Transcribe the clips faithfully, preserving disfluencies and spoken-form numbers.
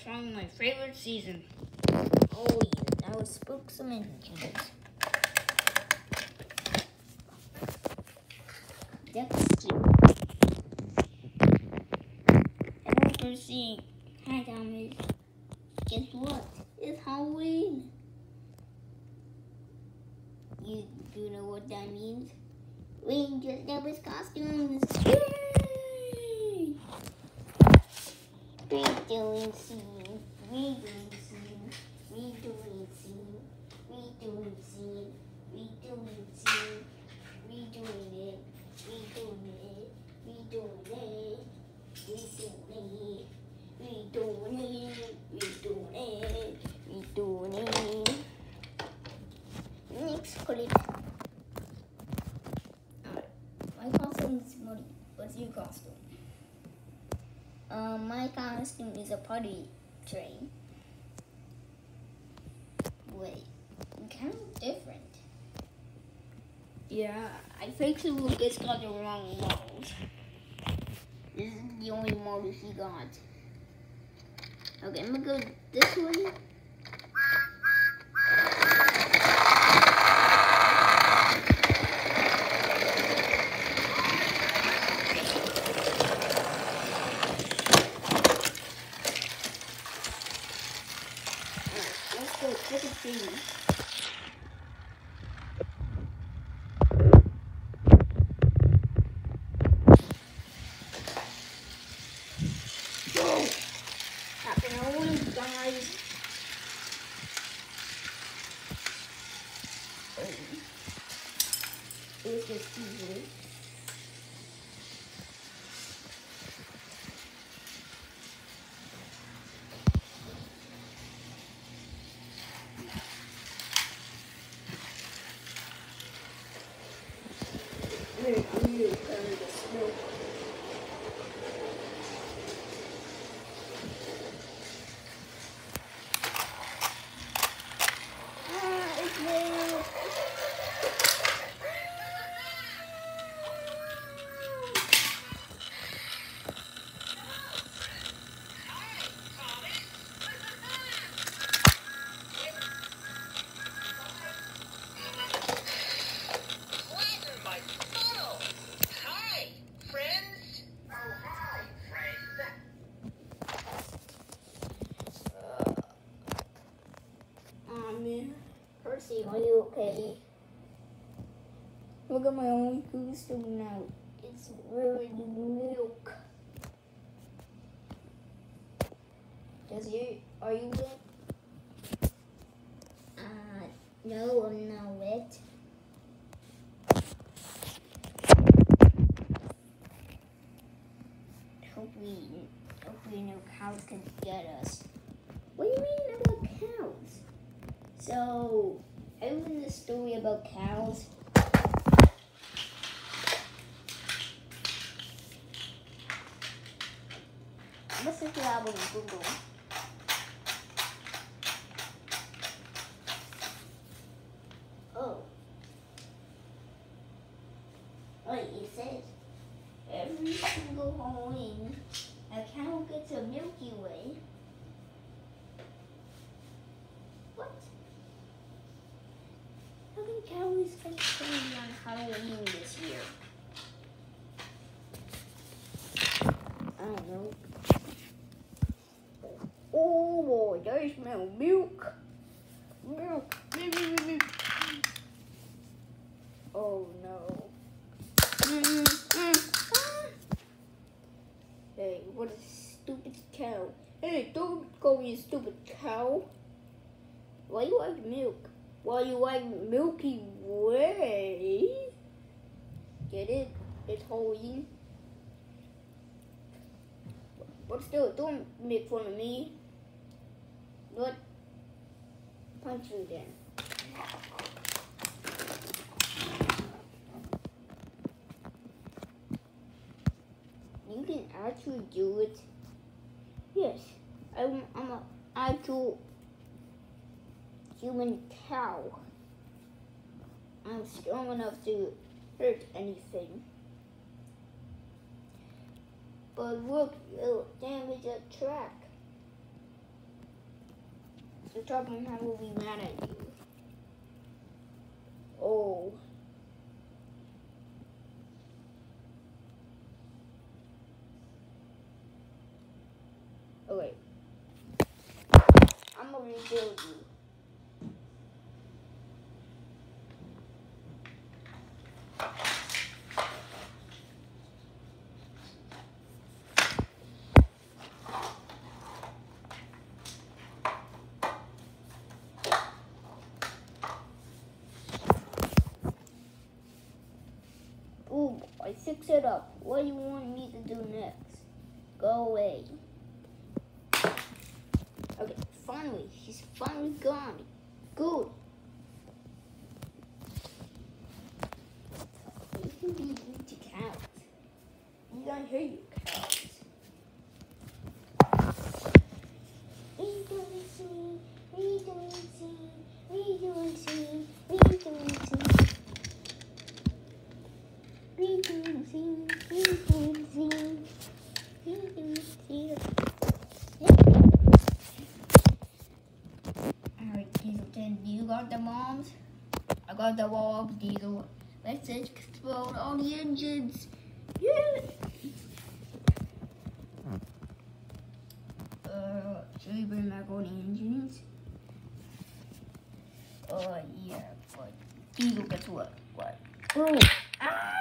from my favorite season. Oh yeah, that was Spooks of Engines. Dexter. Hello, Percy. Hi, Thomas. Guess what? It's Halloween. You do know what that means? We just up his costumes. Yay! We doing scene. We doing scene. We doing scene. We doing scene. We doing scene. We doing it. We doing it. We doing it. We doing it. We doing it. We doing it. We doing it. Next clip. Alright. My costume is Muddy. What's your costume? Um, my costume is a party train. Wait, kind of different. Yeah, I think Lucas got the wrong models. This is the only model he got. Okay, I'm gonna go this way. Let's go trick or treating. Guys, It was just easy. we're really covered the snow. Ah, it's new. Percy, are you okay? Look at my own costume now. It's ruined milk. Does you, are you wet? Uh, no, I'm not wet. Hope we, hope we know cows can get us. What do you mean about cows? So, isn't the story about cows? Let's search it out on Google. Oh. Wait, it says every single Halloween a cow gets a Milky Way. What? How many cows get candy on Halloween this year? I don't know. Oh boy, I smell milk. Milk. Oh no. Mm, mm. Ah. Hey, what a stupid cow. Hey, don't call me a stupid cow. Why you like milk? Why you like Milky Way? Get it? It's Halloween. But still, don't make fun of me. What? Punch you then. You can actually do it. Yes, I'm, I'm an actual human cow. I'm strong enough to hurt anything. But look, it'll damage a track. So Top Manhattan will be mad at you. Oh. Okay. I'm gonna rebuild you. Ooh, I fixed it up. What do you want me to do next? Go away. Okay, finally, she's finally gone. Good. You can be into cows. You don't hear you, cows. Redoing, redoing, redoing, redoing. We do sing, we do sing, we do sing. Alright, Diesel ten, you got the bombs? I got the bombs, Diesel. Let's explode all the engines. Yeah! Uh, should we bring back all the engines? Uh, yeah, but Diesel, guess what? What? Oh! Ah!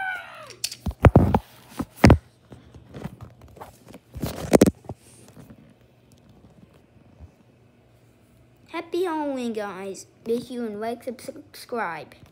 Happy Halloween, guys. Make sure and like and subscribe.